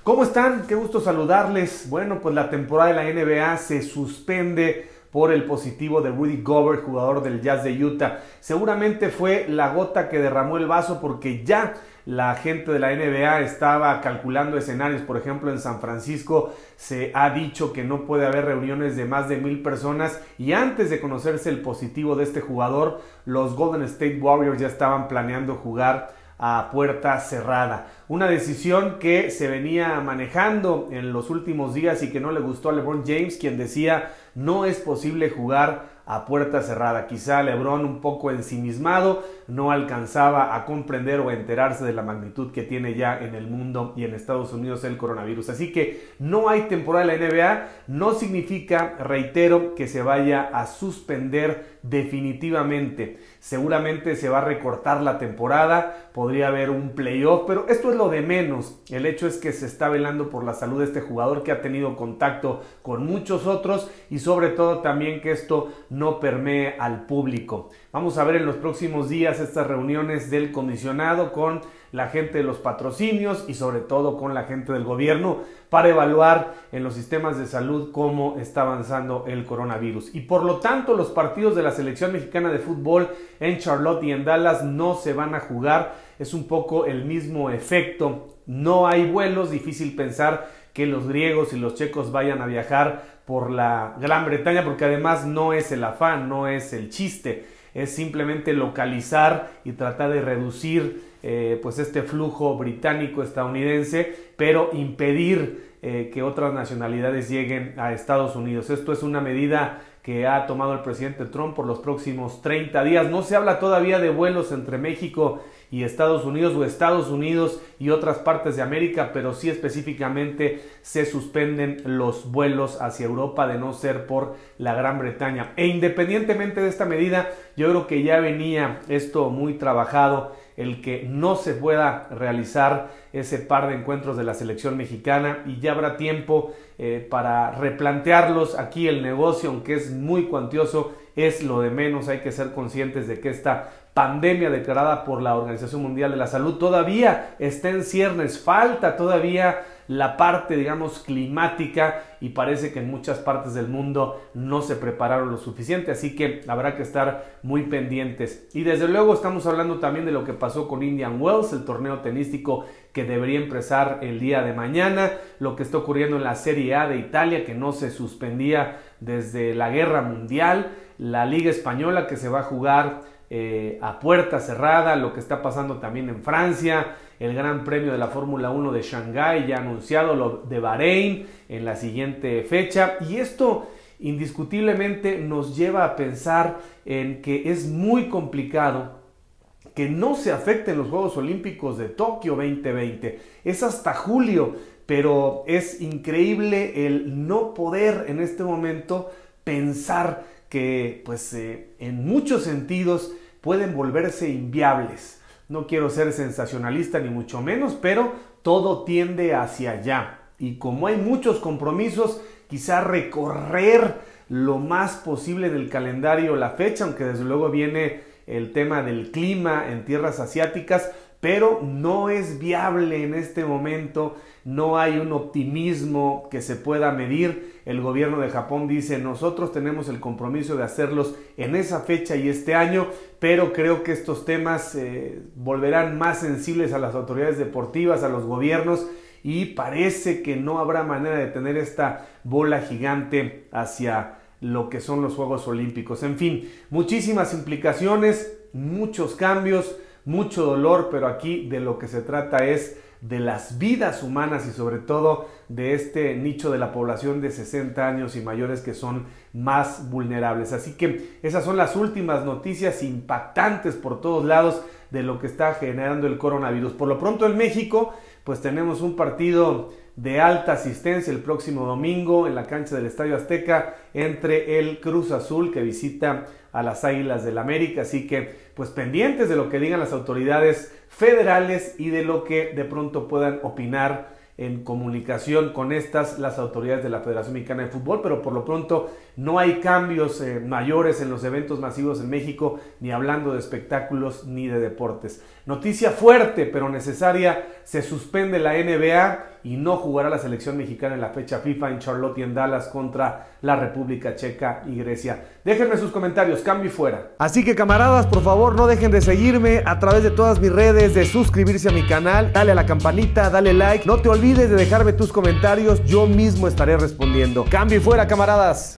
¿Cómo están? Qué gusto saludarles. Bueno, pues la temporada de la NBA se suspende por el positivo de Rudy Gobert, jugador del Jazz de Utah. Seguramente fue la gota que derramó el vaso porque ya la gente de la NBA estaba calculando escenarios. Por ejemplo, en San Francisco se ha dicho que no puede haber reuniones de más de 1,000 personas y antes de conocerse el positivo de este jugador, los Golden State Warriors ya estaban planeando jugar a puerta cerrada. Una decisión que se venía manejando en los últimos días y que no le gustó a LeBron James, quien decía no es posible jugar a puerta cerrada. Quizá LeBron, un poco ensimismado, no alcanzaba a comprender o a enterarse de la magnitud que tiene ya en el mundo y en Estados Unidos el coronavirus. Así que no hay temporada en la NBA, no significa, reitero, que se vaya a suspender definitivamente. Seguramente se va a recortar la temporada, podría haber un playoff, pero esto es lo de menos. El hecho es que se está velando por la salud de este jugador que ha tenido contacto con muchos otros y sobre todo también que esto no permee al público. Vamos a ver en los próximos días estas reuniones del comisionado con la gente de los patrocinios y sobre todo con la gente del gobierno para evaluar en los sistemas de salud cómo está avanzando el coronavirus. Y por lo tanto los partidos de la selección mexicana de fútbol en Charlotte y en Dallas no se van a jugar. Es un poco el mismo efecto. No hay vuelos, difícil pensar que los griegos y los checos vayan a viajar por la Gran Bretaña porque además no es el afán, no es el chiste. Es simplemente localizar y tratar de reducir pues este flujo británico-estadounidense, pero impedir que otras nacionalidades lleguen a Estados Unidos. Esto es una medida que ha tomado el presidente Trump por los próximos 30 días. No se habla todavía de vuelos entre México y Estados Unidos o Estados Unidos y otras partes de América, pero sí específicamente se suspenden los vuelos hacia Europa de no ser por la Gran Bretaña. E independientemente de esta medida, yo creo que ya venía esto muy trabajado, el que no se pueda realizar ese par de encuentros de la selección mexicana y ya habrá tiempo para replantearlos. Aquí el negocio, aunque es muy cuantioso, es lo de menos. Hay que ser conscientes de que esta pandemia declarada por la Organización Mundial de la Salud todavía está en ciernes, falta todavía la parte, digamos, climática y parece que en muchas partes del mundo no se prepararon lo suficiente, así que habrá que estar muy pendientes. Y desde luego estamos hablando también de lo que pasó con Indian Wells, el torneo tenístico que debería empezar el día de mañana, lo que está ocurriendo en la Serie A de Italia, que no se suspendía desde la Guerra Mundial, la Liga Española que se va a jugar a puerta cerrada, lo que está pasando también en Francia, el Gran Premio de la Fórmula 1 de Shanghái ya anunciado, lo de Bahrein en la siguiente fecha, y esto indiscutiblemente nos lleva a pensar en que es muy complicado que no se afecten los Juegos Olímpicos de Tokio 2020. Es hasta julio, pero es increíble el no poder en este momento pensar que pues en muchos sentidos pueden volverse inviables. No quiero ser sensacionalista ni mucho menos, pero todo tiende hacia allá. Y como hay muchos compromisos, quizá recorrer lo más posible del calendario la fecha, aunque desde luego viene el tema del clima en tierras asiáticas, pero no es viable en este momento, no hay un optimismo que se pueda medir. El gobierno de Japón dice, nosotros tenemos el compromiso de hacerlos en esa fecha y este año, pero creo que estos temas volverán más sensibles a las autoridades deportivas, a los gobiernos, y parece que no habrá manera de tener esta bola gigante hacia lo que son los Juegos Olímpicos. En fin, muchísimas implicaciones, muchos cambios, mucho dolor, pero aquí de lo que se trata es de las vidas humanas y sobre todo de este nicho de la población de 60 años y mayores que son más vulnerables. Así que esas son las últimas noticias impactantes por todos lados de lo que está generando el coronavirus. Por lo pronto en México, pues tenemos un partido de alta asistencia el próximo domingo en la cancha del Estadio Azteca entre el Cruz Azul que visita a las Águilas del América, así que pues pendientes de lo que digan las autoridades federales y de lo que de pronto puedan opinar en comunicación con las autoridades de la Federación Mexicana de Fútbol, pero por lo pronto no hay cambios mayores en los eventos masivos en México, ni hablando de espectáculos ni de deportes. Noticia fuerte pero necesaria, se suspende la NBA y no jugará la selección mexicana en la fecha FIFA en Charlotte y en Dallas contra la República Checa y Grecia. Déjenme sus comentarios, cambio y fuera. Así que camaradas, por favor no dejen de seguirme a través de todas mis redes, de suscribirse a mi canal, dale a la campanita, dale like, no te olvides de dejarme tus comentarios, yo mismo estaré respondiendo. Cambio y fuera, camaradas.